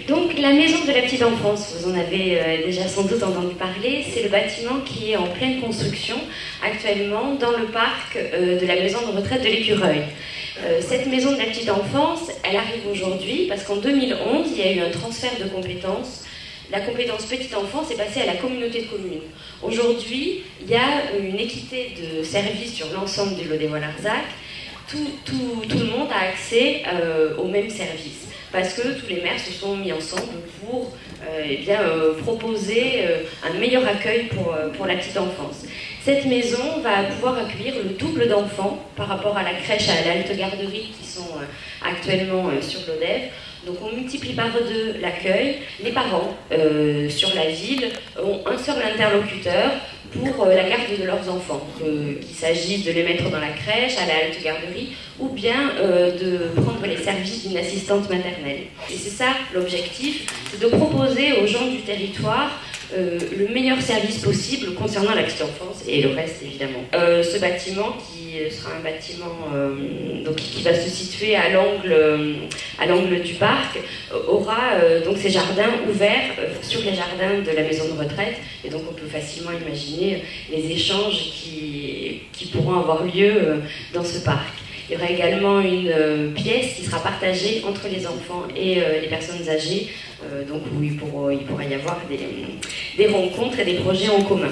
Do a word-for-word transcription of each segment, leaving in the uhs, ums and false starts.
Donc la maison de la petite enfance, vous en avez euh, déjà sans doute entendu parler, c'est le bâtiment qui est en pleine construction actuellement dans le parc euh, de la maison de retraite de l'Écureuil. Euh, cette maison de la petite enfance, elle arrive aujourd'hui parce qu'en deux mille onze, il y a eu un transfert de compétences. La compétence petite enfance est passée à la communauté de communes. Aujourd'hui, il y a une équité de services sur l'ensemble du Lot-des-Voix-Larzac. Tout, tout, tout le monde a accès euh, aux mêmes services, parce que tous les maires se sont mis ensemble pour euh, eh bien, euh, proposer euh, un meilleur accueil pour, euh, pour la petite enfance. Cette maison va pouvoir accueillir le double d'enfants par rapport à la crèche à l'Alte Garderie qui sont euh, actuellement euh, sur l'Odève. Donc on multiplie par deux l'accueil. Les parents euh, sur la ville ont un seul interlocuteur pour euh, la garde de leurs enfants, euh, qu'il s'agisse de les mettre dans la crèche, à la halte garderie, ou bien euh, de prendre les services d'une assistante maternelle. Et c'est ça l'objectif, c'est de proposer aux gens du territoire Euh, le meilleur service possible concernant la petite enfance et le reste évidemment. Euh, ce bâtiment qui sera un bâtiment euh, donc, qui va se situer à l'angle euh, à l'angle du parc euh, aura euh, donc ses jardins ouverts euh, sur les jardins de la maison de retraite, et donc on peut facilement imaginer les échanges qui, qui pourront avoir lieu euh, dans ce parc. Il y aura également une euh, pièce qui sera partagée entre les enfants et euh, les personnes âgées, euh, donc où il pourra, il pourra y avoir des, des rencontres et des projets en commun.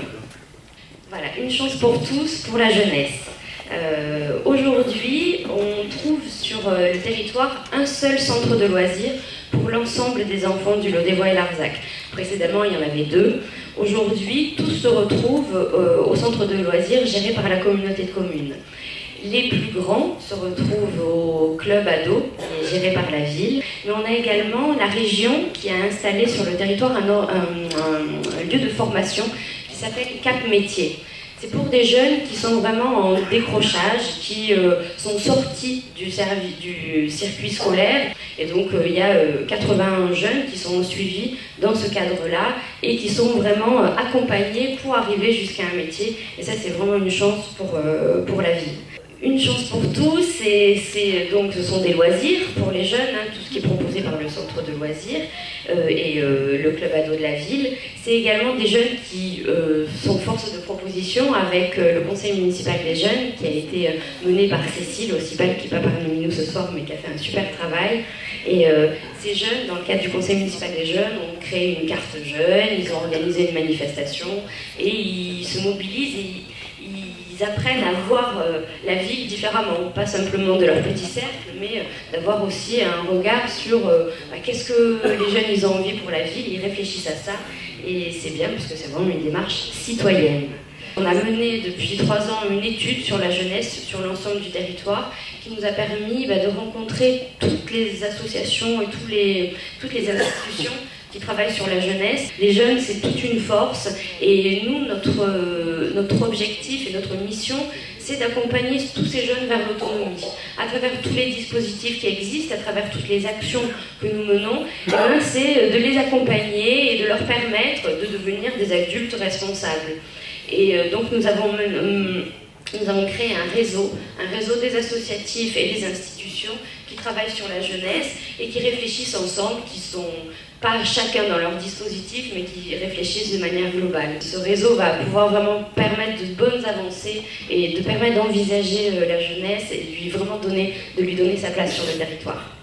Voilà, une chance pour tous, pour la jeunesse. Euh, Aujourd'hui, on trouve sur euh, le territoire un seul centre de loisirs pour l'ensemble des enfants du Lot-des-Voix-et-Larzac. Précédemment, il y en avait deux. Aujourd'hui, tous se retrouvent euh, au centre de loisirs géré par la communauté de communes. Les plus grands se retrouvent au club ado, qui est géré par la ville. Mais on a également la région qui a installé sur le territoire un, un, un, un lieu de formation qui s'appelle Cap Métier. C'est pour des jeunes qui sont vraiment en décrochage, qui euh, sont sortis du, du circuit scolaire. Et donc euh, il y a euh, quatre-vingts jeunes qui sont suivis dans ce cadre-là et qui sont vraiment euh, accompagnés pour arriver jusqu'à un métier. Et ça, c'est vraiment une chance pour, euh, pour la ville. Une chance pour tous, c'est, c'est, donc ce sont des loisirs pour les jeunes, hein, tout ce qui est proposé par le centre de loisirs euh, et euh, le club ado de la ville. C'est également des jeunes qui euh, sont force de proposition avec euh, le conseil municipal des jeunes qui a été euh, mené par Cécile Ossibal, qui n'est pas parmi nous ce soir mais qui a fait un super travail. Et euh, ces jeunes, dans le cadre du conseil municipal des jeunes, ont créé une carte jeune, ils ont organisé une manifestation et ils se mobilisent et ils, ils apprennent à voir euh, la ville différemment, pas simplement de leur petit cercle, mais euh, d'avoir aussi un regard sur euh, bah, qu'est-ce que les jeunes ils ont envie pour la ville, ils réfléchissent à ça, et c'est bien parce que c'est vraiment une démarche citoyenne. On a mené depuis trois ans une étude sur la jeunesse, sur l'ensemble du territoire, qui nous a permis bah, de rencontrer toutes les associations et tous les, toutes les institutions qui travaillent sur la jeunesse. Les jeunes, c'est toute une force, et nous, notre, euh, notre objectif et notre mission, c'est d'accompagner tous ces jeunes vers l'autonomie, à travers tous les dispositifs qui existent, à travers toutes les actions que nous menons. Ben, c'est de les accompagner et de leur permettre de devenir des adultes responsables. Et euh, donc nous avons, euh, nous avons créé un réseau, un réseau des associatifs et des institutions qui travaillent sur la jeunesse et qui réfléchissent ensemble, qui sont pas chacun dans leur dispositif, mais qui réfléchissent de manière globale. Ce réseau va pouvoir vraiment permettre de bonnes avancées et de permettre d'envisager la jeunesse et de lui vraiment donner, de lui donner sa place sur le territoire.